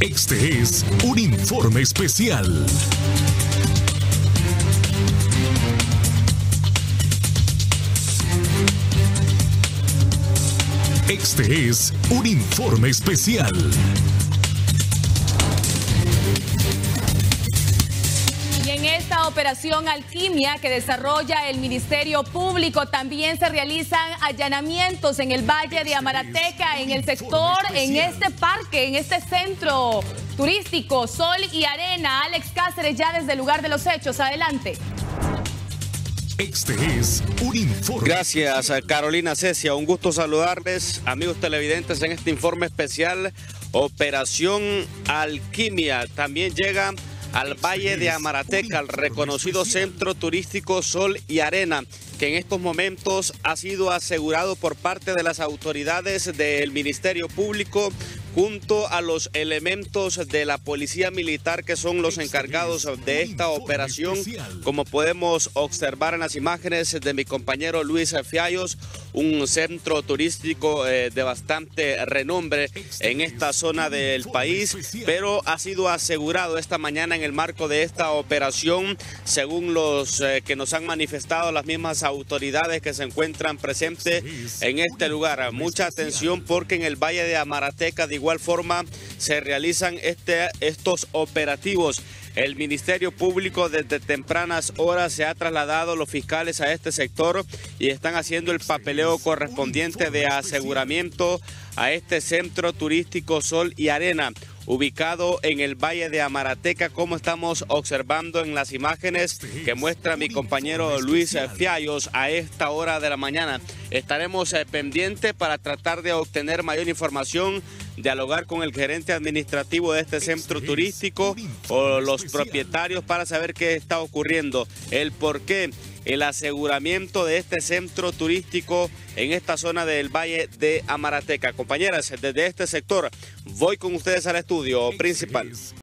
Este es un informe especial. Este es un informe especial. Y en esta operación Alquimia que desarrolla el Ministerio Público también se realizan allanamientos en el Valle de Amarateca, en el sector, en este parque, en este centro turístico Sol y Arena. Alex Cáceres ya desde el lugar de los hechos. Adelante. Este es un informe. Gracias, Carolina Cecia. Un gusto saludarles, amigos televidentes, en este informe especial Operación Alquimia. También llega al Valle de Amarateca, al reconocido centro turístico Sol y Arena, que en estos momentos ha sido asegurado por parte de las autoridades del Ministerio Público junto a los elementos de la Policía Militar, que son los encargados de esta operación, como podemos observar en las imágenes de mi compañero Luis Fiallos, un centro turístico de bastante renombre en esta zona del país, pero ha sido asegurado esta mañana en el marco de esta operación, según los que nos han manifestado las mismas autoridades que se encuentran presentes en este lugar. Mucha atención, porque en el Valle de Amarateca de igual forma se realizan estos operativos. El Ministerio Público desde tempranas horas se ha trasladado los fiscales a este sector y están haciendo el papeleo correspondiente de aseguramiento a este centro turístico Sol y Arena, ubicado en el Valle de Amarateca, como estamos observando en las imágenes que muestra mi compañero Luis Fiallos a esta hora de la mañana. Estaremos pendientes para tratar de obtener mayor información, dialogar con el gerente administrativo de este centro turístico o los propietarios para saber qué está ocurriendo, el por qué el aseguramiento de este centro turístico en esta zona del Valle de Amarateca. Compañeras, desde este sector voy con ustedes al estudio principal.